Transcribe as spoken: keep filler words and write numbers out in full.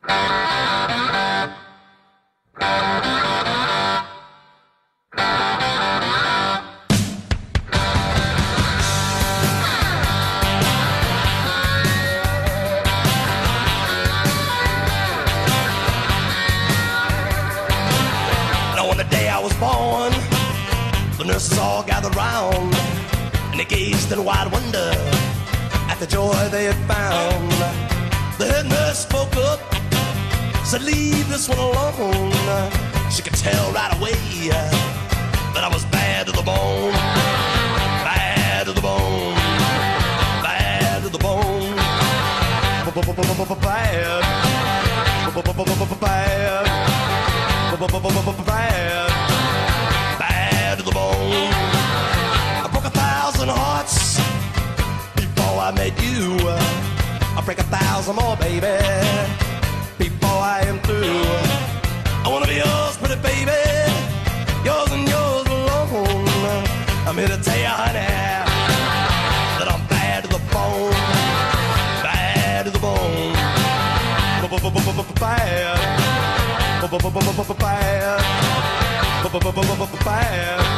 Born, the nurses all gathered round, and they gazed in wide wonder at the joy they had found. The head nurse spoke up, said, "Leave this one alone." She could tell right away that I was bad to the bone, bad to the bone, bad to the bone, bad, bad, bad. Bad to the bone. I broke a thousand hearts before I met you. I'll break a thousand more, baby, before I am through. I wanna be yours, pretty baby, yours and yours alone. I'm here to tell you, honey, that I'm bad to the bone, bad to the bone, bad, bad. Bad.